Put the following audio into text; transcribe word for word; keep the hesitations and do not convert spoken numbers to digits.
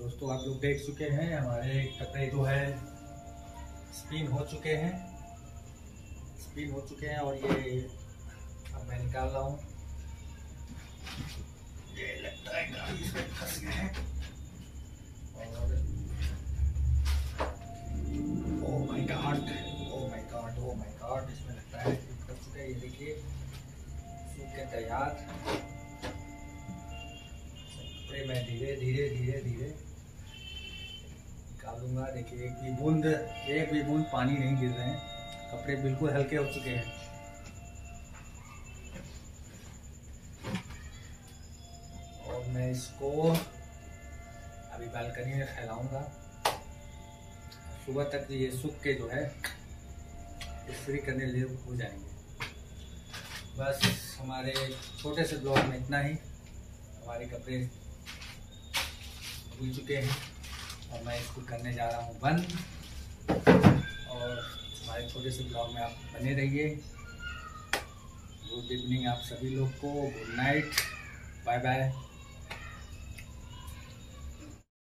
दोस्तों आप लोग देख चुके हैं हमारे कपड़े जो है स्पिन हो चुके हैं स्पिन हो चुके हैं और ये अब मैं निकाल रहा हूँ। ये लगता है गाड़ी इसमें फंस गए हैं और oh my God oh my God oh my God इसमें लगता है फंस चुके हैं। ये देखिए सूख के तैयार। कपड़े मैं धीरे धीरे धीरे धीरे निकालूंगा। देखिए एक भी बूंद एक भी बूंद पानी नहीं गिर रहे हैं। कपड़े बिल्कुल हल्के हो चुके हैं। और मैं इसको अभी बालकनी में फैलाऊंगा। सुबह तक ये सूख के जो है इस्त्री करने लिए हो जाएंगे। बस हमारे छोटे से ब्लॉग में इतना ही। हमारे कपड़े धुल चुके हैं और मैं इसको करने जा रहा हूँ बंद। और हमारे छोटे से ब्लॉग में आप बने रहिए। गुड इवनिंग आप सभी लोग को। Good night. Bye bye.